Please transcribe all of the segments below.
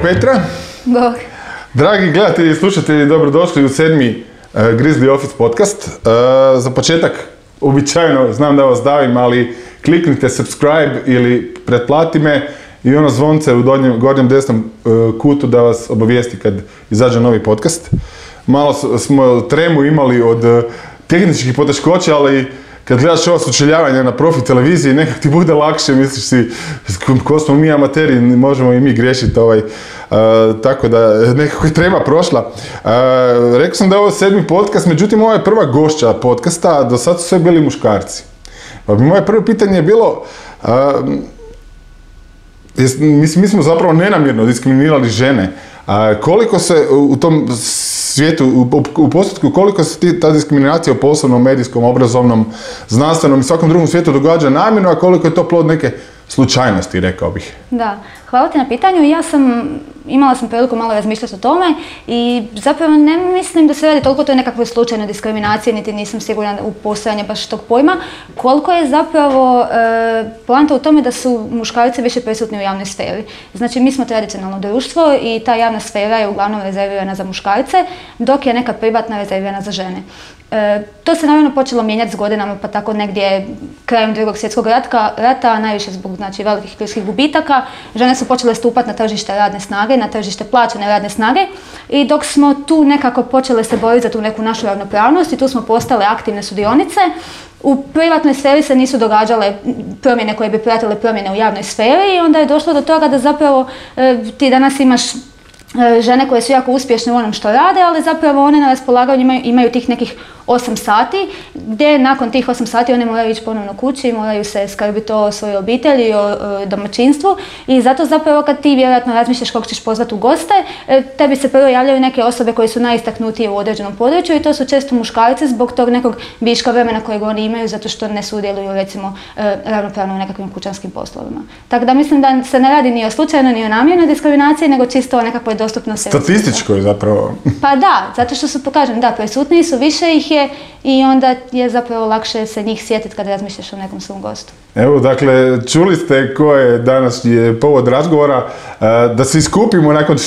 Petra. Bog. Dragi gledatelji i slušatelji, dobrodošli u 7. Grizzly Office podcast. Za početak, uobičajeno, znam da vas davim, ali kliknite subscribe ili pretplati me i ono zvonce u gornjem desnom kutu da vas obavijesti kad izađe novi podcast. Malo smo tremu imali od tehničkih poteškoća, ali kad gledaš ova sučeljavanja na Profi televiziji, nekak ti bude lakše, misliš si, ko smo mi amateri, možemo i mi griješiti tako da nekako je trema prošla. Rekao sam da je ovo 7. podcast, međutim ovo je prva gošća podcasta, do sad su sve bili muškarci. Pa moje prvo pitanje je bilo, mi smo zapravo nenamjerno diskriminirali žene. Koliko se u tom svijetu, u postotku, koliko se ta diskriminacija u poslovnom, medijskom, obrazovnom, znanstvenom i svakom drugom svijetu događa namjerno, a koliko je to plod neke slučajnosti, rekao bih. Da, hvala ti na pitanju. Imala sam priliku malo razmišljati o tome i zapravo ne mislim da se radi toliko o toj nekakvoj slučajnoj diskriminaciji, niti nisam sigurna u postojanje baš tog pojma, koliko je zapravo poanta u tome da su muškarci više prisutni u javnoj sferi. Znači, mi smo tradicionalno društvo i ta javna sfera je uglavnom rezervirana za muškarce, dok je neka privatna rezervirana za žene. To se naravno počelo mijenjati s godinama, pa tako negdje krajem Drugog svjetskog rata, najviše zbog velikih ljudskih gubitaka, žene su počele stupati na tržište radne snage, na tržište plaćene radne snage i dok smo tu nekako počele se boriti za tu neku našu ravnopravnost i tu smo postale aktivne sudionice, u privatnoj sferi se nisu događale promjene koje bi pratile promjene u javnoj sferi i onda je došlo do toga da zapravo ti danas imaš žene koje su jako uspješne u onom što rade, ali zapravo one na raspolaganju imaju tih nekih 8 sati, gdje nakon tih 8 sati one moraju ići ponovno kući, moraju se skrbiti o svojoj obitelji, o domaćinstvu i zato zapravo kad ti vjerojatno razmišljaš kako ćeš pozvati u goste, tebi se prvo javljaju neke osobe koje su najistaknutije u određenom području i to su često muškarci zbog tog nekog viška vremena kojeg oni imaju zato što ne sudjeluju recimo ravnopravno u nekakvim kućanskim poslovima. Tako da mislim da se ne radi ni o slučajnoj ni o namjernoj diskriminaciji, nego čisto o nekakvoj dostupnosti. Statističkoj zapravo. Pa da, zato što su, pokažem, da, prisutniji su, više ih je i onda je zapravo lakše se njih sjetiti kad razmišljaš o nekom svom gostu. Evo, dakle, čuli ste ko je danas povod razgovora, da se iskupimo nakon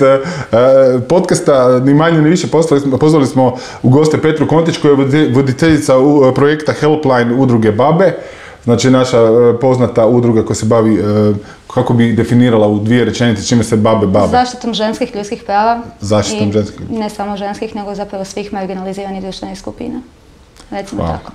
6 podcasta, ni manje ni više, pozvali smo u goste Petru Kontić koja je voditeljica projekta Helpline udruge Babe. Znači naša poznata udruga koja se bavi, kako bi definirala u 2 rečenice, čime se babe bave? Zaštitom ženskih ljudskih prava. Zaštitom ženskih. Ne samo ženskih, nego zapravo svih marginaliziranih društvenih skupina. Recimo tako.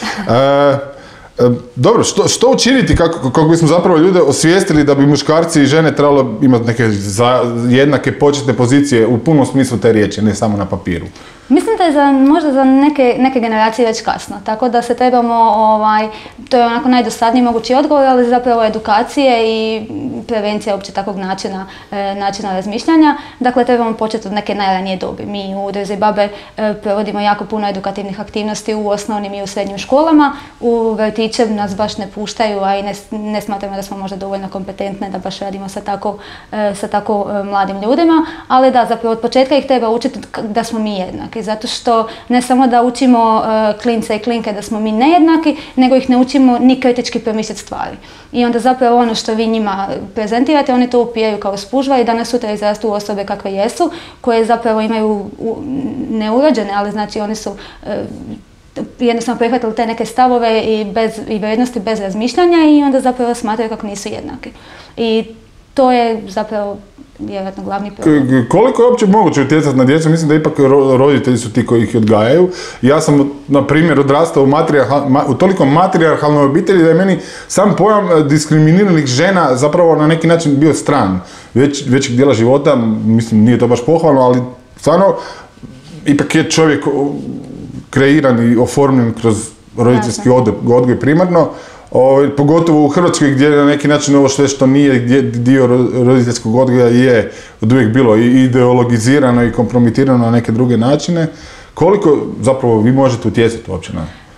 Dobro, što učiniti kako bismo zapravo ljude osvijestili da bi muškarci i žene trebalo imati neke jednake početne pozicije u punom smislu te riječi, ne samo na papiru? Mislim da je možda za neke generacije već kasno, tako da se trebamo, to je onako najdosadniji mogući odgovor, ali zapravo edukacije i prevencija uopće takvog načina razmišljanja. Dakle, trebamo početi od neke najranije dobi. Mi u udruzi Babe provodimo jako puno edukativnih aktivnosti u osnovnim i u srednjim školama. U vrtiće nas baš ne puštaju, a i ne smatramo da smo možda dovoljno kompetentne da baš radimo sa tako mladim ljudima, ali da, zapravo od početka ih treba učiti da smo mi jednaki. Zato što ne samo da učimo klince i klinke da smo mi nejednaki, nego ih ne učimo ni kritički promisliti stvari. I onda zapravo ono što vi njima prezentirate, oni to upijaju kao spužva i danas sutra izrastu osobe kakve jesu, koje zapravo imaju neurođene, ali znači oni su jednostavno prihvatili te neke stavove i vrijednosti bez razmišljanja i onda zapravo smatraju kako nisu jednaki. I to je zapravo vjerojatno glavni problem. Koliko je uopće moguće utjecati na djecu? Mislim da ipak roditelji su ti koji ih odgajaju. Ja sam, na primjer, odrastao u toliko matrijarhalnoj obitelji da je meni sam pojam diskriminiranih žena zapravo na neki način bio stran. Većeg dijela života, mislim, nije to baš pohvalno, ali stvarno, ipak je čovjek kreiran i oformljen kroz roditeljski odgoj primarno. Pogotovo u Hrvatskoj gdje na neki način ovo sve što nije dio roditeljskog odgoja je od uvijek bilo i ideologizirano i kompromitirano na neke druge načine. Koliko zapravo vi možete utjecati uopće na?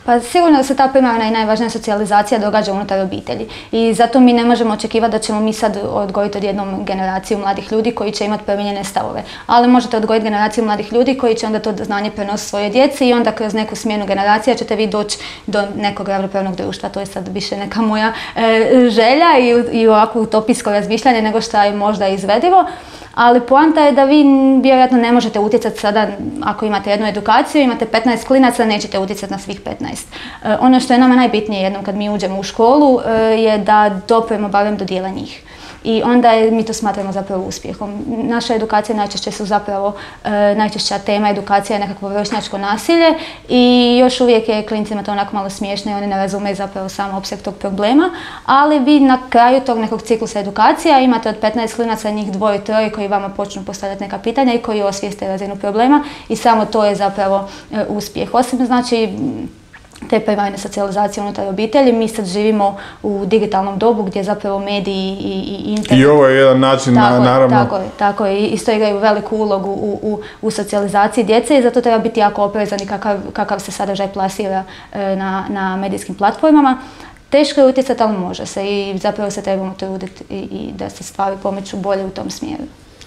Pa sigurno da se ta primarna i najvažnija socijalizacija događa unutar obitelji i zato mi ne možemo očekivati da ćemo mi sad odgojiti odjednom generaciju mladih ljudi koji će imati promijenjene stavove. Ali možete odgojiti generaciju mladih ljudi koji će onda to znanje prenositi svojoj djeci i onda kroz neku smjenu generacija ćete vi doći do nekog ravnopravnog društva. To je sad više neka moja želja i ovako utopijsko razmišljanje nego što je možda izvedivo. Ali poanta je da vi vjerojatno ne možete utjecati sada, ako imate jednu edukaciju, imate 15 klinaca, nećete utjecati na svih 15. Ono što je nama najbitnije jednom kad mi uđemo u školu je da dopremo barem do dijela njih. I onda mi to smatramo zapravo uspjehom. Naša edukacija najčešće su zapravo, najčešća tema edukacija je nekakvo vršnjačko nasilje i još uvijek je klincima to onako malo smiješno i oni ne razumeju zapravo sam opseg tog problema, ali vi na kraju tog nekog ciklusa edukacija imate od 15 klinaca njih 2-3 koji vama počnu postavljati neka pitanja i koji osvijeste razinu problema i samo to je zapravo uspjeh. Osim znači te primarne socijalizacije unutar obitelji. Mi sad živimo u digitalnom dobu gdje zapravo mediji i internet... I ovo je jedan način, naravno... Tako je. Isto igraju veliku ulogu u socijalizaciji djece i zato treba biti jako oprezan i kakav se sadržaj plasira na medijskim platformama. Teško je utjecati, ali može se i zapravo se trebamo truditi i da se stvari pomiču bolje u tom smjeru.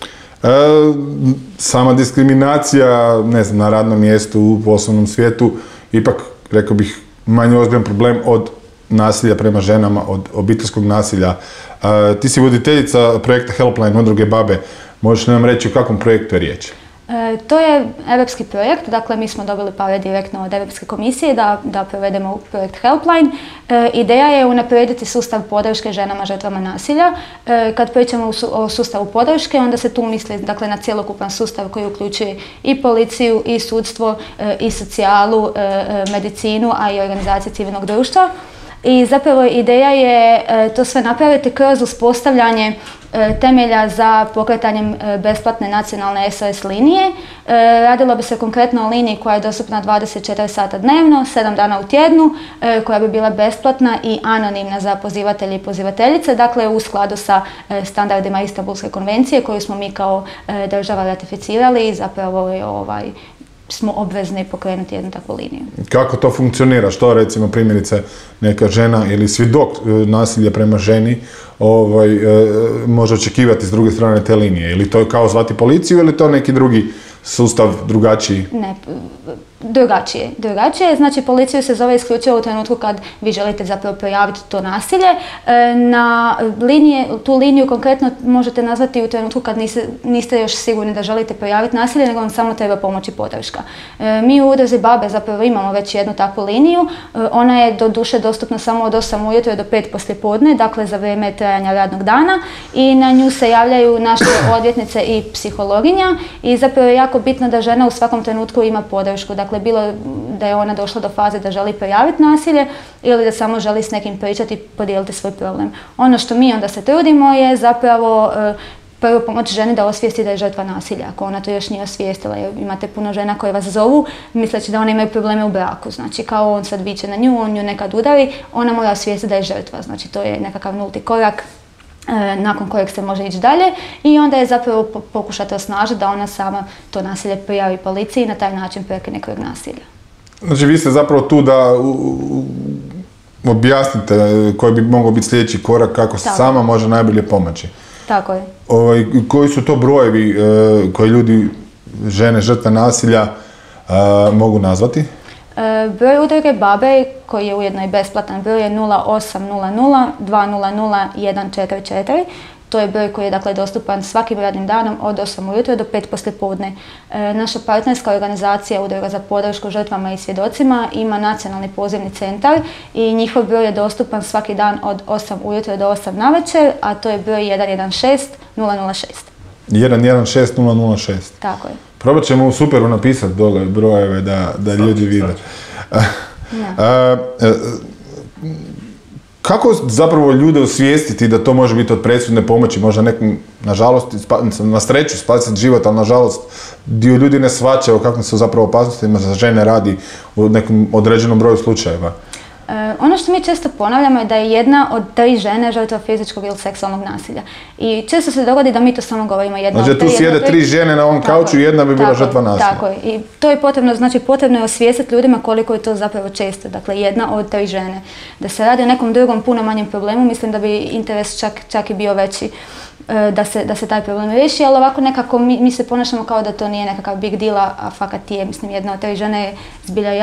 Sama diskriminacija, ne znam, na radnom mjestu, u poslovnom svijetu, ipak rekao bih, manje ozbiljan problem od nasilja prema ženama, od obiteljskog nasilja. Ti si voditeljica projekta Helpline udruge BaBe. Možeš nam reći o kakvom projektu je riječ? To je europski projekt, dakle mi smo dobili pare direktno od Europske komisije da provedemo projekt Helpline. Ideja je unaprijediti sustav podrške ženama žrtvama nasilja. Kad pričamo o sustavu podrške, onda se tu misli dakle, na cjelokupan sustav koji uključuje i policiju, i sudstvo, i socijalu, medicinu, a i organizacije civilnog društva. I zapravo ideja je to sve napraviti kroz uspostavljanje temelja za pokretanjem besplatne nacionalne SOS linije. Radilo bi se konkretno o liniji koja je dostupna 24 sata dnevno, 7 dana u tjednu, koja bi bila besplatna i anonimna za pozivatelje i pozivateljice, dakle u skladu sa standardima Istanbulske konvencije koju smo mi kao država ratificirali i zapravo smo obvezni pokrenuti jednu takvu liniju. Kako to funkcionira? Što recimo primjerice neka žena ili svjedok nasilja prema ženi može očekivati s druge strane te linije? Ili to je kao zvati policiju ili to neki drugi sustav drugačiji? Ne, drugačije. Znači policiju se zove isključivo u trenutku kad vi želite zapravo prijaviti to nasilje. Tu liniju konkretno možete nazvati u trenutku kad niste još sigurni da želite prijaviti nasilje, nego vam samo treba pomoć i podrška. Mi u udruzi BaBe zapravo imamo već jednu takvu liniju. Ona je doduše dostupna samo od 8 ujutro do 5 poslijepodne, dakle za vrijeme trajanja radnog dana i na nju se javljaju naše odvjetnice i psihologinja i zapravo je jako bitno da žena u svakom trenutku ima podršku. Dakle, bilo da je ona došla do faze da želi prijaviti nasilje ili da samo želi s nekim pričati i podijeliti svoj problem. Ono što mi onda se trudimo je zapravo prvo pomoći ženi da osvijesti da je žrtva nasilja, ako ona to još nije osvijestila. Jer imate puno žena koje vas zovu misleći da one imaju probleme u braku. Znači, kao on sad viče na nju, on nju nekad udari, ona mora osvijestiti da je žrtva. Znači, to je nekakav nulti korak nakon kojeg se može ići dalje i onda je zapravo pokušati osnažiti da ona sama to nasilje prijavi policiji i na taj način prekine krug nasilja. Znači vi ste zapravo tu da objasnite koji bi mogao biti sljedeći korak kako se sama može najbolje pomoći. Tako je. Koji su to brojevi koji ljudi, žene, žrtve nasilja mogu nazvati? Broj udruge BaBe, koji je ujedno i besplatan broj, je 0800 200 144. To je broj koji je dakle dostupan svakim radnim danom od 8 ujutro do 5 poslijepodne. Naša partnerska organizacija Udruga za podršku žrtvama i svjedocima ima nacionalni pozivni centar i njihov broj je dostupan svaki dan od 8 ujutro do 8 navečer, a to je broj 116 006. 116 006. Tako je. Probat ćemo u Superu napisati dole brojeve da ljudi vide. Kako zapravo ljude osvijestiti da to može biti od presudne pomoći? Možda nekom, nažalost, na sreću spasiti život, ali nažalost dio ljudi ne shvaća o kakvim se zapravo opasnostima za žene radi u nekom određenom broju slučajeva. Ono što mi često ponavljamo je da je jedna od 3 žene žrtva fizičkog ili seksualnog nasilja. I često se dogodi da mi to samo govorimo jedna od 3. Znači tu sjede 3 žene na ovom kauču i jedna bi bila žrtva nasilja. Tako je. I to je potrebno, znači potrebno je osvijestiti ljudima koliko je to zapravo često. Dakle, jedna od 3 žene. Da se radi o nekom drugom puno manjem problemu, mislim da bi interes čak i bio veći da se taj problem riješi, ali ovako nekako mi se ponašamo kao da to nije nekakav big deal, a fakat je, mislim, jedna od 3 žene je zbilja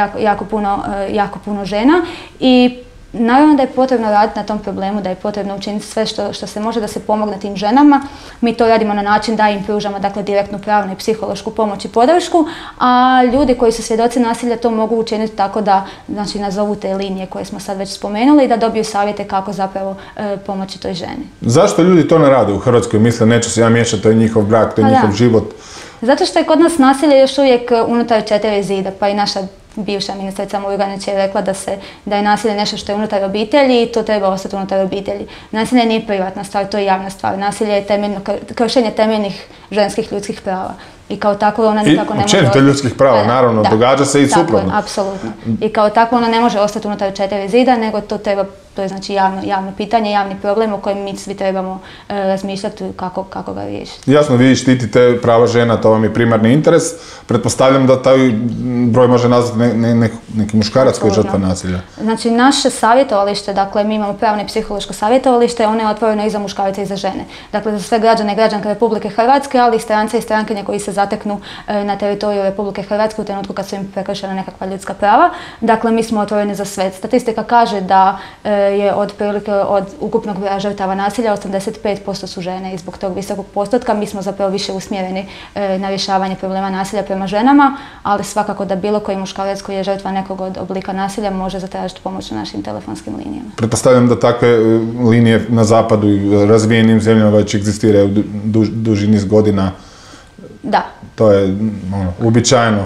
jako puno žena i naravno da je potrebno raditi na tom problemu, da je potrebno učiniti sve što se može da se pomogne tim ženama. Mi to radimo na način da im pružamo, dakle, direktnu pravnu i psihološku pomoć i podršku, a ljudi koji su svjedoci nasilja to mogu učiniti tako da, znači, nazovu te linije koje smo sad već spomenuli i da dobiju savjete kako zapravo pomoći toj ženi. Zašto ljudi to ne rade u Hrvatskoj? Misle, neću se ja miješati, to je njihov brak, to je njihov život. Zato što je kod nas nasilje još uvijek unutar 4 zida, pa i naša bivša ministrica Murganić je rekla da je nasilje nešto što je unutar obitelji i to treba ostati unutar obitelji. Nasilje nije privatna stvar, to je javna stvar. Nasilje je kršenje temeljnih ženskih ljudskih prava. I kao tako ona nikako ne može... I općenito ljudskih prava, naravno, događa se i suprotno. Tako je, apsolutno. I kao tako ona ne može ostati unutar 4 zida, nego to je znači javno pitanje, javni problem o kojem mi svi trebamo razmišljati kako ga riješiti. Jasno, vi štitite prava žena, to vam je primarni interes. Pretpostavljam da taj broj može nazvati neki muškarac koji je žrtva nasilja. Znači, naše savjetovalište, dakle, mi imamo pravno i psihološko savjetovalište, ono je otvoreno i za muškarce i za žene. Dakle, za sve građane i građanke Republike Hrvatske, ali i strance i strankinje koji se zateknu na teritoriju Republike Hrvatske u trenutku kad su im prekršena nekakva ljudska prava. Dakle, mi smo otvoreni za sve. Statistika kaže da je otprilike od ukupnog broja žrtava nasilja 85% su žene i zbog tog visokog postotka mi smo zapravo više usmjereni na rješavanje problema nasilja prema ženama, ali svakako da bilo koji muškarac koji je žrtva nekog od oblika nasilja može zatražiti pomoć na našim telefonskim linijama. Pretpostavljam da takve linije na zapadu i razvijenim zemljama već egzistiraju duži niz godina. Da. To je uobičajeno.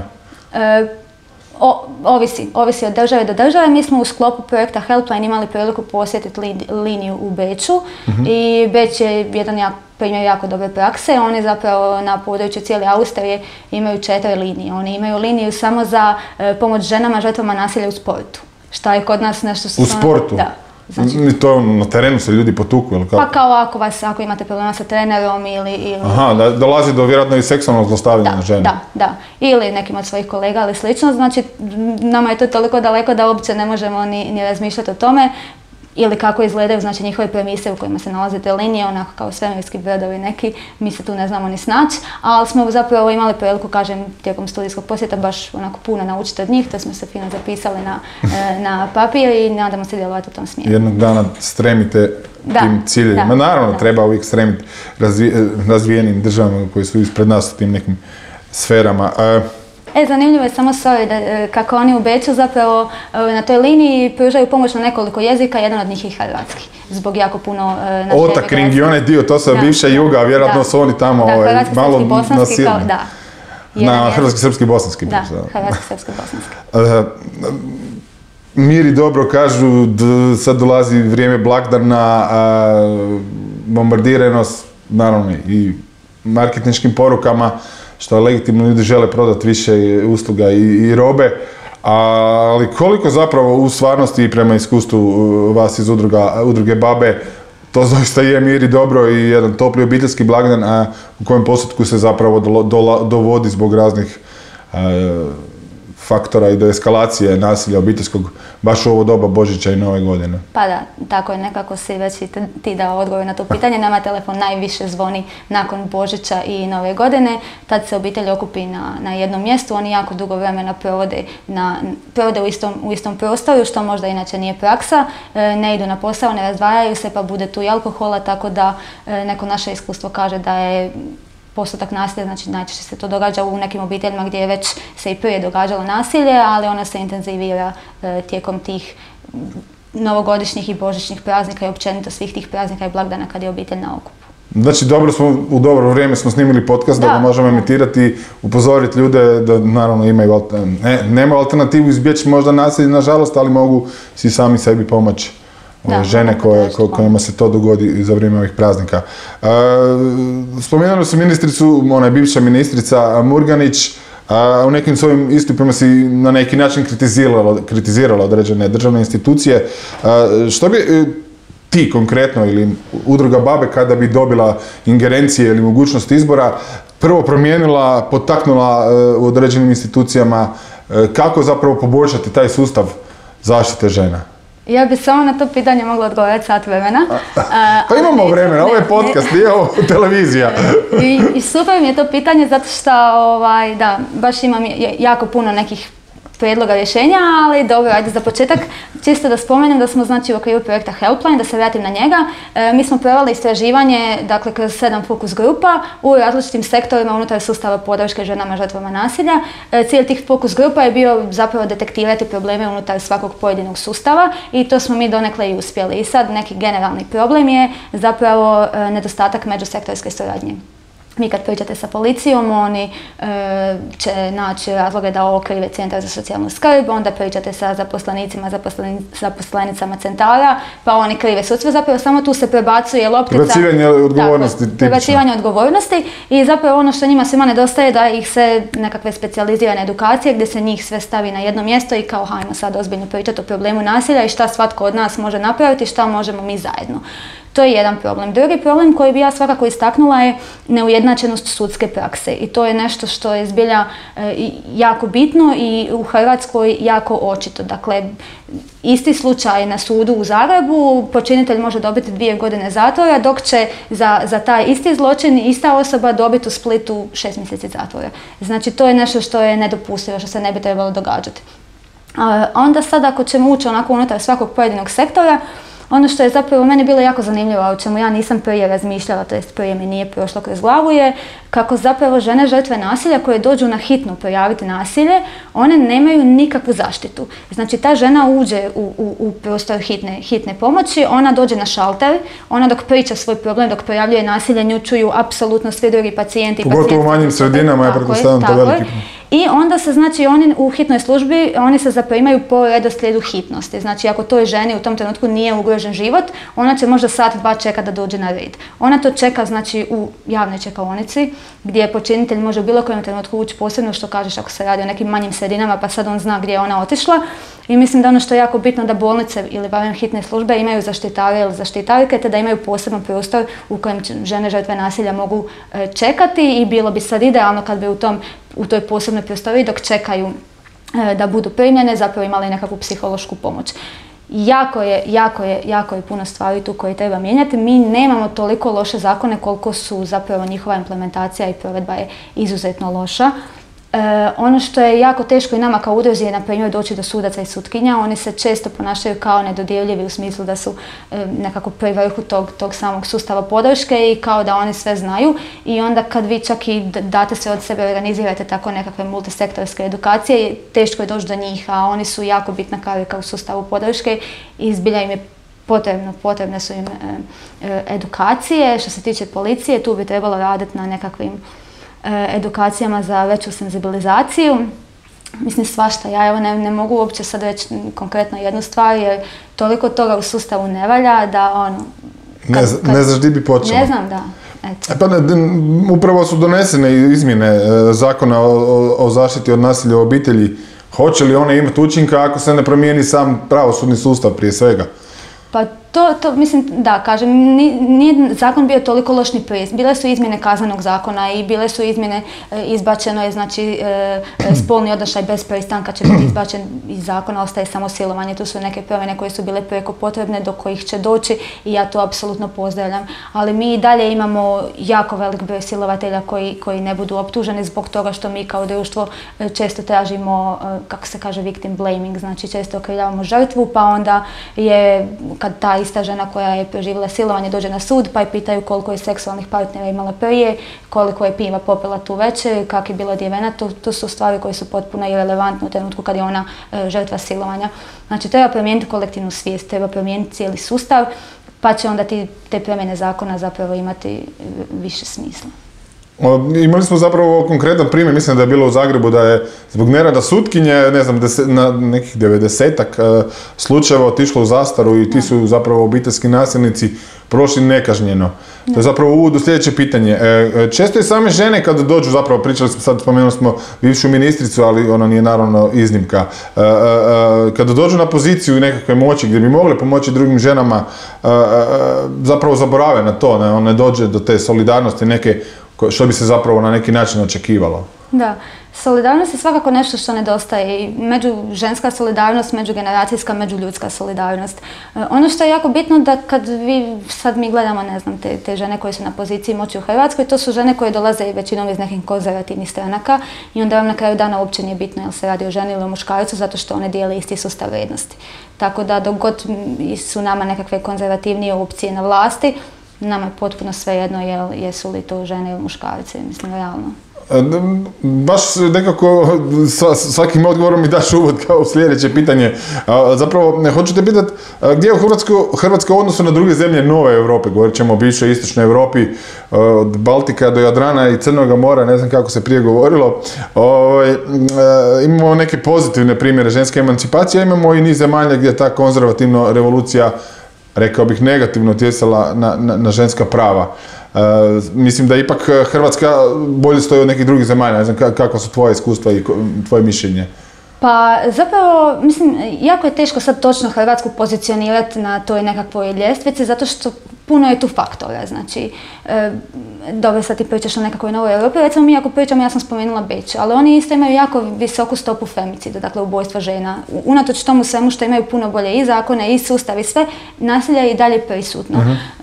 Ovisi od države do države. Mi smo u sklopu projekta Helpline imali priliku posjetiti liniju u Beču i Beč je jedan primjer jako dobre prakse. Oni zapravo na području cijele Austrije imaju 4 linije. Oni imaju liniju samo za pomoć ženama žrtvama nasilja u sportu. Šta je kod nas nešto što... U sportu? Da. Znači, to na terenu se ljudi potuku, ili kako? Pa kao ako imate problema sa trenerom ili... Aha, da dolazi do vjerojatno i seksualnog zlostavljanja žene. Da. Ili nekim od svojih kolega ili slično. Znači, nama je to toliko daleko da uopće ne možemo ni razmišljati o tome. Ili kako izgledaju, znači, njihove premise u kojima se nalaze te linije, onako kao svemirski brodovi neki, mi se tu ne znamo ni snaći, ali smo zapravo imali priliku, kažem, tijekom studijskog posjeta baš onako puno naučiti od njih, to smo se fino zapisali na papir i nadamo se djelovati u tom smjeru. Jednog dana stremite tim ciljevima. Naravno, treba uvijek stremiti razvijenim državama koji su ispred nas u tim nekim sferama. Zanimljivo je samo kako oni u Beču zapravo na toj liniji pružaju pomoć na nekoliko jezika, jedan od njih je hrvatski, zbog jako puno naše Otakring i onaj dio, to se bivša Juga, vjerovatno su oni tamo malo nasilni. Na hrvatski, srpski, bosanski. Da, hrvatski, srpski, bosanski. Mir i dobro kažu, sad dolazi vrijeme blagdana, bombardiranost, naravno i marketinškim porukama, što legitimno ljudi žele prodati više usluga i robe, ali koliko zapravo u stvarnosti i prema iskustvu vas iz udruge BaBe to zaista je mir i dobro i jedan topli obiteljski blagdan, a u kojem postotku se zapravo dovodi zbog raznih faktora i do eskalacije nasilja obiteljskog baš u ovo doba Božića i Nove godine? Pa da, tako je, nekako si već ti dao odgovor na to pitanje. Nama telefon najviše zvoni nakon Božića i Nove godine. Tad se obitelj okupi na jednom mjestu, oni jako dugo vremena provode u istom prostoru, što možda inače nije praksa. Ne idu na posao, ne razdvajaju se, pa bude tu i alkohola, tako da neko naše iskustvo kaže da je postotak nasilja, znači najčešće se to događa u nekim obiteljima gdje je već se i prije događalo nasilje, ali ono se intenzivira tijekom tih novogodišnjih i božićnih praznika i općenito svih tih praznika i blagdana kad je obitelj na okupu. Znači, u dobro vrijeme smo snimili podcast da ga možemo emitirati, upozoriti ljude da naravno imaju nema alternativu izbjeći možda nasilje, nažalost, ali mogu si sami sebi pomoći. Žene kojima se to dogodi za vrijeme ovih praznika. Spomenuli su ministricu, ona je bivša ministrica Murganić, U nekim svojim istupima si na neki način kritizirala određene državne institucije. Što bi ti konkretno ili udruga BaBe kada bi dobila ingerencije ili mogućnost izbora prvo promijenila, potaknula u određenim institucijama, kako zapravo poboljšati taj sustav zaštite žena? Ja bi samo na to pitanje mogla odgovoriti sat vremena. Pa imamo vremena, ovo je podcast, nije ovo televizija. I super mi je to pitanje zato što da, baš imam jako puno nekih prijedloga rješenja, ali dobro, ajde za početak čisto da spomenem da smo znači u okviru projekta Helpline, da se vratim na njega, mi smo proveli istraživanje, dakle kroz 7 fokus grupa u različitim sektorima unutar sustava podrške ženama žrtvama nasilja. Cilj tih fokus grupa je bio zapravo detektirati probleme unutar svakog pojedinog sustava i to smo mi donekle i uspjeli. I sad neki generalni problem je zapravo nedostatak međusektorske suradnje. Vi kad pričate sa policijom, oni će naći razloge da ovo krive centar za socijalnu skrb, onda pričate sa zaposlenicima, zaposlenicama centara, pa oni krive sudstvo, zapravo samo tu se prebacuje loptica. Prebacivanje odgovornosti. Tako, prebacivanje odgovornosti i zapravo ono što njima svima nedostaje da ih se nekakve specijalizirane edukacije gdje se njih sve stavi na jedno mjesto i kao hajmo sad ozbiljno pričati o problemu nasilja i šta svatko od nas može napraviti, šta možemo mi zajedno. To je jedan problem. Drugi problem koji bi ja svakako istaknula je neujednačenost sudske prakse i to je nešto što je zbilja jako bitno i u Hrvatskoj jako očito. Dakle, isti slučaj na sudu u Zagrebu, počinitelj može dobiti 2 godine zatvora, dok će za taj isti zločin ista osoba dobiti u Splitu 6 mjeseci zatvora. Znači, to je nešto što je nedopustivo, što se ne bi trebalo događati. Onda sad ako ćemo ući onako unutar svakog pojedinog sektora, ono što je zapravo meni bilo jako zanimljivo, a o čemu ja nisam prije razmišljala, to jest prije mi nije prošlo kroz glavu, je kako zapravo žene žrtve nasilja koje dođu na hitno prijaviti nasilje, one nemaju nikakvu zaštitu. Znači ta žena uđe u prostor hitne pomoći, ona dođe na šalter, ona dok priča svoj problem, dok prijavljuje nasilje, nju čuju apsolutno svi drugi pacijenti. Pogotovo u manjim sredinama je pretpostavljam to veliki. I onda se, znači, oni u hitnoj službi, oni se zaprimaju po redoslijedu hitnosti. Znači, ako toj ženi u tom trenutku nije ugrožen život, ona će možda sat, dva čekati da dođe na red. Ona to čeka, znači, u javnoj čekaonici, gdje počinitelj može u bilo kojem trenutku ući, posebno što kažeš ako se radi o nekim manjim sredinama, pa sad on zna gdje je ona otišla. I mislim da ono što je jako bitno da bolnice ili barem hitne službe imaju zaštitare ili zaštitarke, te da imaju poseban prostor u kojem žene žrtve nasilja mogu čekati i bilo bi sad idealno kad bi u toj posebnoj prostoriji dok čekaju da budu primljene, zapravo imali nekakvu psihološku pomoć. Jako je puno stvari tu koje treba mijenjati. Mi nemamo toliko loše zakone koliko su zapravo njihova implementacija i provedba je izuzetno loša. Ono što je jako teško i nama kao udruzi je na primjer doći do sudaca i sutkinja. Oni se često ponašaju kao nedodirljivi u smislu da su nekako pri vrhu tog samog sustava podrške i kao da oni sve znaju. I onda kad vi čak i date sve od sebe, organizirate tako nekakve multisektorske edukacije, teško je doći do njih, a oni su jako bitna karika u sustavu podrške i zbilja im je potrebne su im edukacije. Što se tiče policije, tu bi trebalo raditi na nekakvim edukacijama za veću senzibilizaciju. Mislim svašta, ja evo ne mogu uopće sad reći konkretno jednu stvar jer toliko toga u sustavu ne valja da ne znaš di bi počela. Ne znam, da. Pa upravo su donesene izmjene zakona o zaštiti od nasilja u obitelji. Hoće li one imati učinka ako se ne promijeni sam pravosudni sustav prije svega? Pa to mislim, da, kažem, nije zakon bio toliko loš ni prije. Bile su izmjene kaznenog zakona i bile su izmjene, izbačeno je, znači, spolni odnošaj bez pristanka će biti izbačen iz zakona, ostaje samo silovanje. Tu su neke promjene koje su bile preko potrebne, do kojih će doći i ja to apsolutno pozdravljam. Ali mi i dalje imamo jako velik broj silovatelja koji ne budu optuženi zbog toga što mi kao društvo često tražimo, kako se kaže, victim blaming, znači često okrivljavamo žrtvu, pa onda je, kad ta ista žena koja je preživjela silovanje dođe na sud pa je pitaju koliko je seksualnih partnera imala prije, koliko je piva popila tu večer, kak je bila odjevena, to su stvari koje su potpuno irelevantne u trenutku kad je ona žrtva silovanja. Znači treba promijeniti kolektivnu svijest, treba promijeniti cijeli sustav, pa će onda te promjene zakona zapravo imati više smisla. Imali smo zapravo konkretan primjer, mislim da je bilo u Zagrebu da je zbog nerada sutkinje, ne znam, na nekih 90-ak slučajeva otišlo u zastaru i ti su zapravo obiteljski nasilnici prošli nekažnjeno. To je zapravo uvod u sljedeće pitanje. Često i same žene kad dođu, zapravo pričali smo sad, spomenuli smo bivšu ministricu, ali ona nije naravno iznimka. Kada dođu na poziciju nekakve moći gdje bi mogle pomoći drugim ženama, zapravo zaborave na to, ne dođe do te solidarnosti neke što bi se zapravo na neki način očekivalo. Da, solidarnost je svakako nešto što nedostaje i međuženska solidarnost, međugeneracijska, međuljudska solidarnost. Ono što je jako bitno da kad sad mi gledamo, ne znam, te žene koje su na poziciji moći u Hrvatskoj, to su žene koje dolaze i većinom iz nekih konzervativnih stranaka i onda vam na kraju dana uopće nije bitno jel se radi o ženi ili o muškarcu zato što one dijele isti sustav vrijednosti. Tako da dok god su nama nekakve konzervativnije opcije na vlasti, nama je potpuno svejedno jesu li to žene ili muškarci, mislim, realno. Baš nekako svakim odgovorom mi daš uvod kao sljedeće pitanje. Zapravo, hoću te pitati, gdje je Hrvatska u odnosu na druge zemlje nove Europe? Govorit ćemo o bivšoj istočnoj Europi, od Baltika do Jadrana i Crnoga mora, ne znam kako se prije govorilo. Imamo neke pozitivne primjere ženske emancipacije, a imamo i niz zemalja gdje je ta konzervativna revolucija, rekao bih, negativno utjecala na ženska prava. Mislim da ipak Hrvatska bolje stoji od nekih drugih zemalja. Ne znam kako su tvoje iskustva i tvoje mišljenje. Pa zapravo, mislim, jako je teško sad točno Hrvatsku pozicionirati na toj nekakvoj ljestvici, zato što puno je tu faktora, znači, dobro sad ti pričaš o nekakvoj novoj Europi, recimo mi ako pričamo, ja sam spomenula Beč, ali oni isto imaju jako visoku stopu femicida, dakle ubojstva žena. Unatoč tomu svemu što imaju puno bolje i zakone i sustav i sve, nasilje je i dalje prisutno.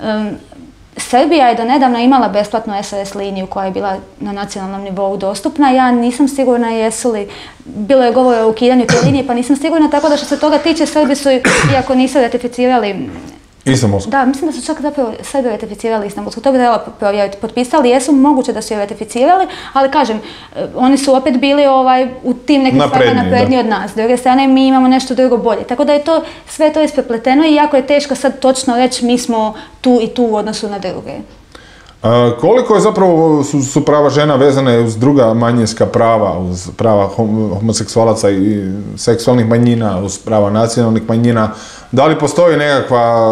Srbija je do nedavno imala besplatnu SOS liniju koja je bila na nacionalnom nivou dostupna. Ja nisam sigurna jesu li, bilo je govora o ukidanju te linije, pa nisam sigurna, tako da što se toga tiče, Srbi su, iako nisu ratificirali Istanbulsku. Da, mislim da su čak zapravo Srbi ratificirali Istanbulsku, to bi trebalo provjeriti. Potpisali jesu, moguće da su je ratificirali, ali kažem, oni su opet bili u tim nekim stvarima napredniji od nas. S druge strane, mi imamo nešto drugo bolje. Tako da je to, sve to isprepleteno i jako je teško sad točno reći mi smo tu i tu u odnosu na druge. Koliko je zapravo su prava žena vezane uz druga manjinska prava, uz prava homoseksualaca i seksualnih manjina, uz prava nacionalnih manjina? Da li postoji nekakva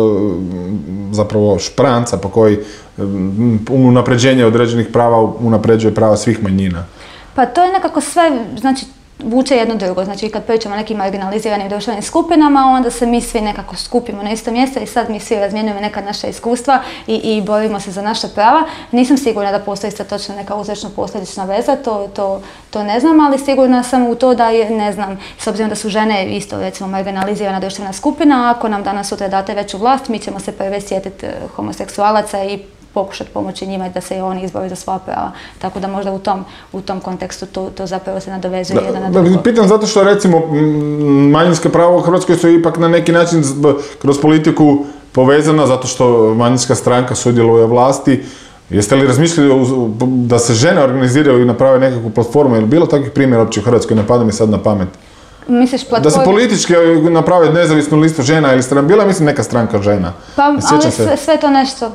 zapravo špranca po koji unapređenje određenih prava unapređuje prava svih manjina? Pa to je nekako sve, znači, vuče jedno drugo. Znači, kad pričamo o nekim marginaliziranim društvenim skupinama, onda se mi svi nekako skupimo na isto mjesto i sad mi svi razmjenjujemo neka naša iskustva i borimo se za naša prava. Nisam sigurna da postoji sad točno neka uzročno-posljedična veza, to ne znam, ali sigurna sam u to da je, ne znam, s obzirom da su žene isto, recimo, marginalizirana društvena skupina, ako nam danas sutra date veću vlast, mi ćemo se prve sjetiti homoseksualaca i pokušati pomoći njima da se i oni izbore za svoja prava. Tako da možda u tom kontekstu to zapravo se nadovezuje jedan na drugo. Pitam zato što, recimo, manjinska prava u Hrvatskoj su ipak na neki način kroz politiku povezana, zato što manjinska stranka sudjeluje u vlasti. Jeste li razmišljali da se žene organiziraju i naprave nekakvu platformu? Je li bilo takvih primjera uopće u Hrvatskoj? Ne pada mi sad na pamet. Misliš platformu? Da se politički naprave nezavisnu listu žena ili strana. Bila mislim neka stranka žena. Pa, ali sve to nešto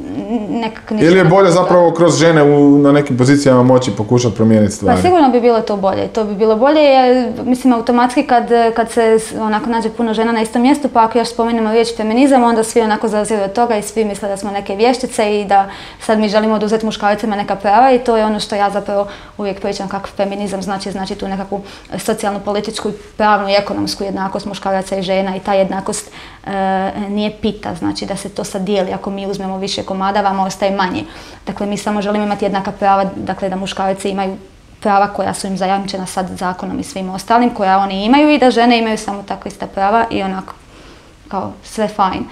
ili je bolje zapravo kroz žene na nekim pozicijama moći pokušati promijeniti stvari? Pa sigurno bi bilo to bolje. To bi bilo bolje jer, mislim, automatski kad se onako nađe puno žena na istom mjestu, pa ako još spomenemo riječ feminizam, onda svi onako zaziru od toga i svi misle da smo neke vještice i da sad mi želimo oduzeti muškarcima neka prava i to je ono što ja zapravo uvijek pričam kako feminizam znači tu nekakvu socijalnu, političku, pravnu i ekonomsku jednakost muškaraca i žena i ta jednakost nije pita, znači da se to sad dijeli. Ako mi uzmemo više komada, vama ostaje manje. Dakle, mi samo želimo imati jednaka prava, dakle da muškarci imaju prava koja su im zajamčena sad zakonom i svim ostalim, koja oni imaju i da žene imaju samo takva ista prava i onako, kao sve fajn.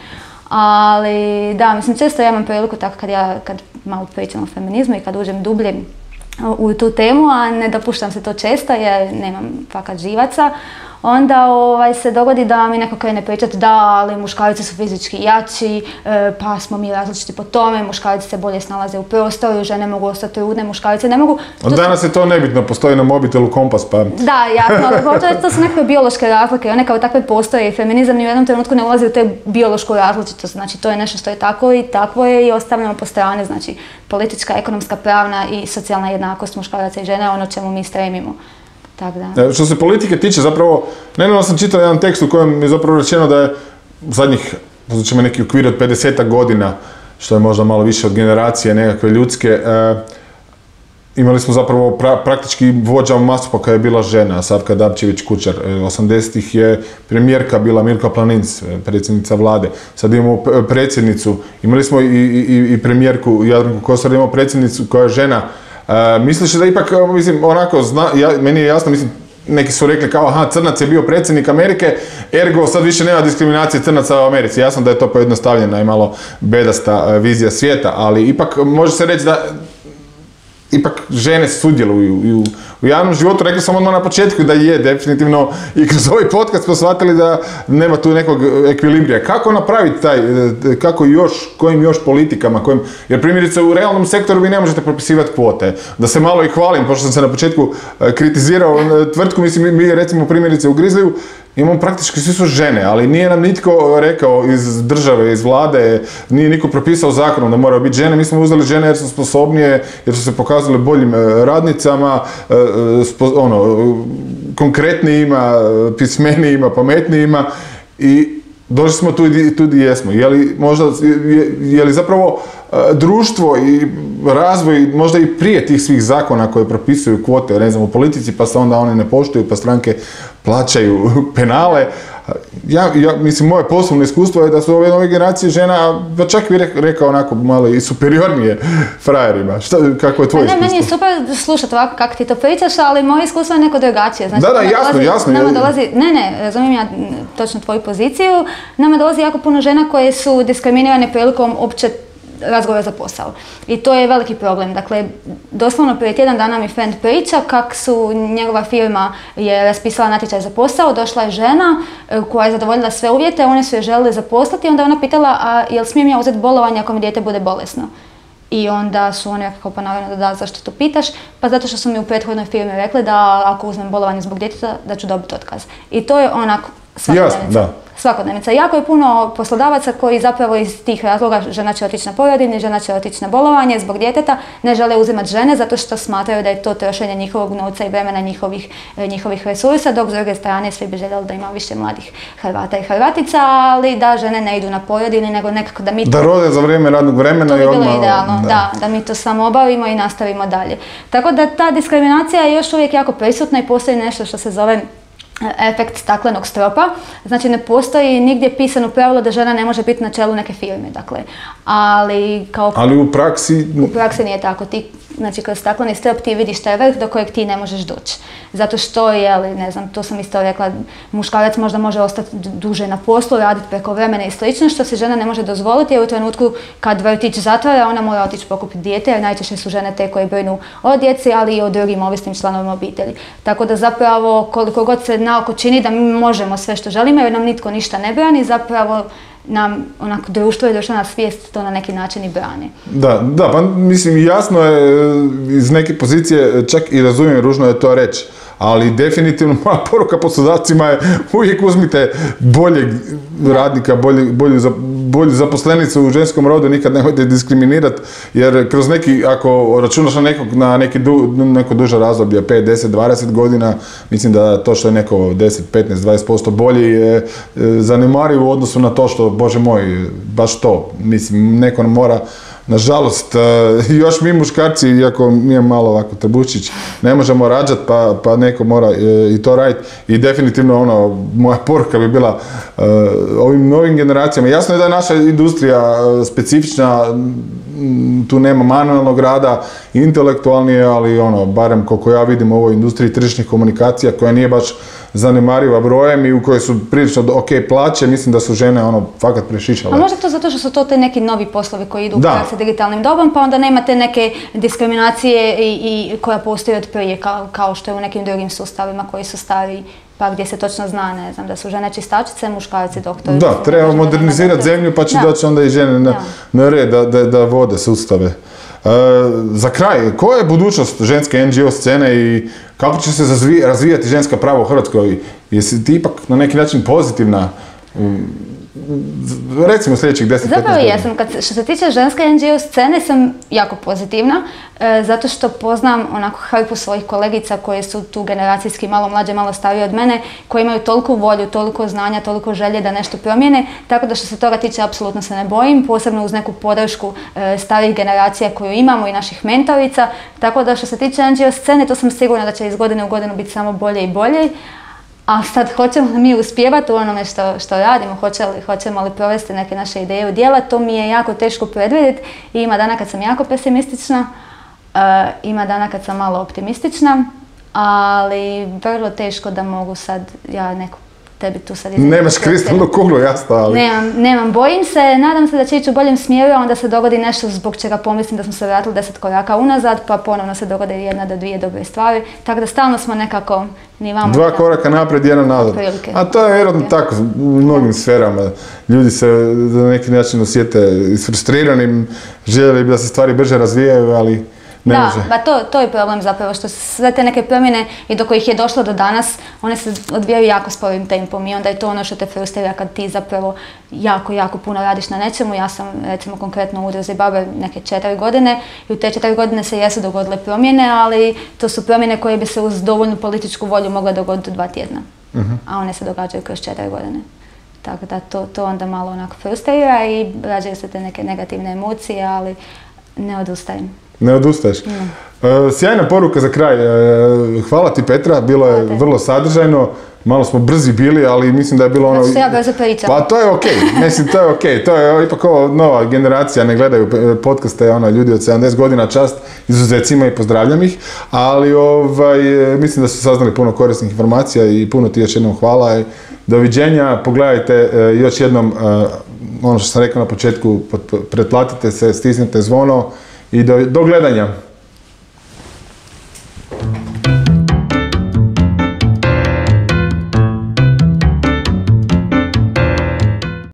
Ali da, mislim, često ja imam priliku tako kad malo pričam o feminizmu i kad uđem dublje u tu temu, a ne dopuštam se to često jer nemam fakat živaca, onda se dogodi da mi neko krene pričati da, ali muškarci su fizički jači, pa smo mi različiti po tome, muškarci se bolje snalaze u prostoru, žene mogu ostati trudne, muškarci ne mogu. Danas je to nebitno, postoji na mobitelu kompas, pa... Da, jasno, ali to su neke biološke razlike, one kao takve postoje i feminizam ni u jednom trenutku ne ulazi u te biološku različitost, znači to je nešto što je tako i takvo je i ostavljamo po strane, znači politička, ekonomska, pravna i socijalna jednakost muškaraca i žene je ono čemu mi stremimo. Što se politike tiče, zapravo, nedavno sam čitao jedan tekst u kojem je zapravo rečeno da je zadnjih, znači neki okvir od 50 godina, što je možda malo više od generacije nekakve ljudske, imali smo zapravo praktički vođa masu koja je bila žena, Savka Dabčević-Kučar. 80-ih je premijerka bila Milka Planinc, predsjednica vlade. Sad imamo predsjednicu, imali smo i premijerku Jadranku Kosor, imamo predsjednicu koja je žena. Misliš da ipak, mislim, onako, meni je jasno, mislim, neki su rekli kao, aha, crnac je bio predsjednik Amerike, ergo sad više nema diskriminacije crnaca u Americi. Jasno da je to pojednostavljena i malo bedasta vizija svijeta, ali ipak može se reći da ipak žene sudjeluju u javnom životu. Rekli sam odmah na početku da je definitivno i kroz ovaj podcast smo shvatili da nema tu nekog ekvilibrija. Kako napraviti taj, kako još, kojim još politikama, jer primjerice u realnom sektoru vi ne možete propisivati kvote. Da se malo i hvalim, pošto sam se na početku kritizirao tvrtku, mislim, mi recimo primjerice u Grizzlyu imamo praktički svi su žene, ali nije nam nitko rekao iz države, iz vlade, nije niko propisao zakonom da moraju biti žene. Mi smo uzeli žene jer su sposobnije, jer su se pokazale boljim radnicama, konkretnijima, pismenijima, pametnijima i došli smo tu gdje jesmo. Je li zapravo društvo i razvoj možda i prije tih svih zakona koje propisuju kvote, ne znam, u politici, pa se onda oni ne poštuju, pa stranke plaćaju penale. Mislim, moje poslovno iskustvo je da su ove nove generacije žena, pa čak bih rekao onako malo i superiornije frajerima. Kako je tvoje iskustvo? Meni je super slušati ovako kako ti to pričaš, ali moje iskustvo je neko drugačije. Znači, da, jasno. Razumijem ja točno tvoju poziciju. Nama dolazi jako puno žena koje su diskriminirane prilikom opće razgovora za posao. I to je veliki problem. Dakle, doslovno prije tjedan dana mi friend priča kako su njegova firma je raspisala natječaj za posao, došla je žena koja je zadovoljila sve uvjete, one su je želeli zaposliti i onda je ona pitala, a jel smijem ja uzeti bolovanje ako mi dijete bude bolesno? I onda su oni rekao, pa naravno da, zašto to pitaš? Pa zato što su mi u prethodnoj firmi rekli da ako uzmem bolovanje zbog djeteta, da ću dobiti otkaz. I to je onako svakodnevnica. Jako je puno poslodavaca koji zapravo iz tih razloga, žena će otići na porodiljni, žena će otići na bolovanje zbog djeteta, ne žele uzimati žene zato što smatraju da je to trošenje njihovog novca i vremena njihovih resursa, dok s druge strane svi bi željeli da ima više mladih Hrvata i Hrvatica, ali da žene ne idu na porodiljni, nego nekako da mi da rode za vrijeme radnog vremena i odmah... To bi bilo idealno, da mi to samo obavimo i nastavimo dalje. Tako da ta diskriminacija je još uvijek jako prisutna i postoji nešto što se zove efekt staklenog stropa. Znači ne postoji nigdje pisano pravilo da žena ne može biti na čelu neke firme, dakle. Ali u praksi... U praksi nije tako. Znači kroz stakleni strop ti vidiš taj vrh do kojeg ti ne možeš doći. Zato što je, ne znam, to sam isto rekla, muškarac možda može ostati duže na poslu, raditi preko vremena i slično, što se žena ne može dozvoliti jer u trenutku kad vrtić zatvara, ona mora otići pokupiti dijete, jer najčešće su žene te koje brinu o djeci, ali i o drugim ovisnim članovima obitelji. Tako da zapravo koliko god se naoko čini da mi možemo sve što želimo jer nam nitko ništa ne brani, zapravo nam onako društvo i društvena svijest to na neki način i brani. Da, pa mislim jasno je iz neke pozicije, čak i razumijem, ružno je to reći, ali definitivno moja poruka poslodavcima je uvijek uzmite boljeg radnika, bolju zaposlenicu u ženskom rodu, nikad nemojte diskriminirati, jer kroz neki, ako računaš na neko duže razdoblje, 5, 10, 20 godina, mislim da to što je neko 10, 15, 20% bolji je zanemarivo u odnosu na to što, Bože moj, baš to, mislim, neko mora. Nažalost, još mi muškarci, iako mi je malo ovako trbučić, ne možemo rađati, pa neko mora i to raditi. I definitivno moja poruka bi bila ovim novim generacijama. Jasno je da je naša industrija specifična, tu nema manualnog rada, intelektualnije, ali barem koliko ja vidim u ovoj industriji tržišnih komunikacija koja nije baš zanemariva brojem i u kojoj su prilično ok plaće, mislim da su žene fakat prešišale. A možda to zato što su to te neki novi poslovi koji idu sa digitalnim dobom, pa onda nemate neke diskriminacije i koja postoji od prije, kao što je u nekim drugim sustavima koji su stariji pa gdje se točno zna, ne znam, da su žene čistačice, muškarci doktori. Da, treba modernizirati zemlju pa će doći onda i žene na red da vode sustave. Za kraj, koja je budućnost ženske NGO scene i kako će se razvijati ženska prava u Hrvatskoj? Jesi ti ipak na neki način pozitivna? Recimo sljedećih 10-15 godina. Zapravo jesam. Što se tiče ženske NGO scene sam jako pozitivna, zato što poznam onako hrpu svojih kolegica koje su tu generacijski malo mlađe, malo starije od mene, koji imaju toliko volju, toliko znanja, toliko želje da nešto promijene, tako da što se toga tiče apsolutno se ne bojim, posebno uz neku podršku starijih generacija koju imamo i naših mentorica, tako da što se tiče NGO scene, to sam sigurna da će iz godine u godinu biti samo bolje i bolje. A sad hoćemo li mi uspjevati u onome što radimo, hoćemo li provesti neke naše ideje u djela, to mi je jako teško predvidjeti i ima dana kad sam jako pesimistična, ima dana kad sam malo optimistična, ali vrlo teško da mogu sad ja neko tebi tu sad izgledati. Nemaš kristalnu kuglu, jasno, ali... Nemam, bojim se, nadam se da će ići u boljem smjeru, a onda se dogodi nešto zbog čega pomislim da smo se vratili 10 koraka unazad, pa ponovno se dogode 1 do 2 dobre stvari, tako da stalno smo nekako ni vamo... 2 koraka naprijed, 1 nazad. A to je vjerojatno tako u mnogim sferama. Ljudi se na neki način osjete isfrustriranim, željeli bi da se stvari brže razvijaju, ali... Da, to je problem zapravo, što sve te neke promjene i do kojih je došlo do danas, one se odvijaju jako sporim tempom i onda je to ono što te frustrira kad ti zapravo jako puno radiš na nečemu. Ja sam recimo konkretno u Udruzi Babe neke 4 godine i u te 4 godine se jesu dogodile promjene, ali to su promjene koje bi se uz dovoljnu političku volju mogle dogoditi u 2 tjedna, a one se događaju kroz 4 godine. Tako da to onda malo onako frustrira i rađaju se te neke negativne emocije, ali ne odustajem. Ne odustaješ. Sjajna poruka za kraj. Hvala ti Petra, bilo je vrlo sadržajno. Malo smo brzi bili, ali mislim da je bilo ono... Zato što ja brzo pričam. Pa to je okej. Mislim, to je okej. To je ipak nova generacija, ne gledaju podcaste, ljudi od 70 godina, čast izuzecima i pozdravljam ih. Ali mislim da su saznali puno korisnih informacija i puno ti još jednom hvala. Doviđenja, pogledajte još jednom ono što sam rekao na početku, pretplatite se, stisnite zvono i do gledanja.